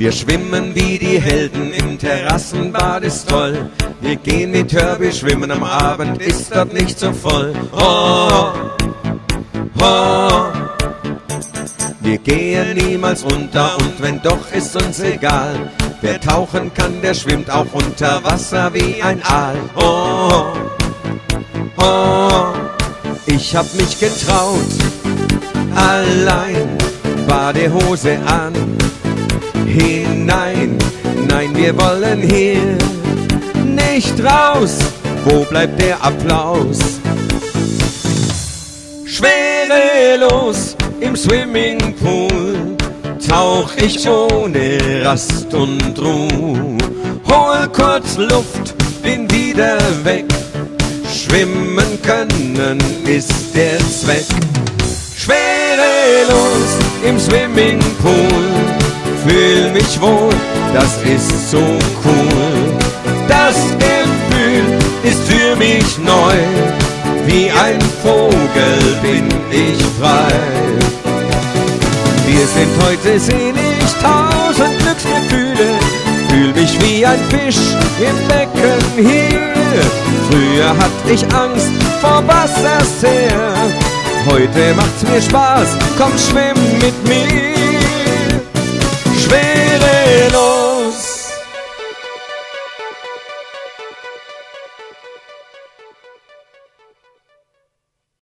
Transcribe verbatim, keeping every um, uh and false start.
Wir schwimmen wie die Helden, im Terrassenbad ist toll. Wir gehen mit Herbie schwimmen, am Abend ist dort nicht so voll. Oh, oh. Wir gehen niemals unter und wenn doch, ist uns egal. Wer tauchen kann, der schwimmt auch unter Wasser wie ein Aal. Oh, oh. Ich hab mich getraut, allein, Badehose an, hinein, nein, wir wollen hier nicht raus. Wo bleibt der Applaus? Schwerelos im Swimmingpool tauch ich ohne Rast und Ruhe. Hol kurz Luft, bin wieder weg. Schwimmen können ist der Zweck. Schwerelos im Swimmingpool, fühl mich wohl, das ist so cool. Das Gefühl ist für mich neu, wie ein Vogel bin ich frei. Wir sind heute selig, tausend Glücksgefühle, fühl mich wie ein Fisch im Becken hier. Früher hatt ich Angst vor Wasser sehr, heute macht's mir Spaß, komm schwimm mit mir. Schwere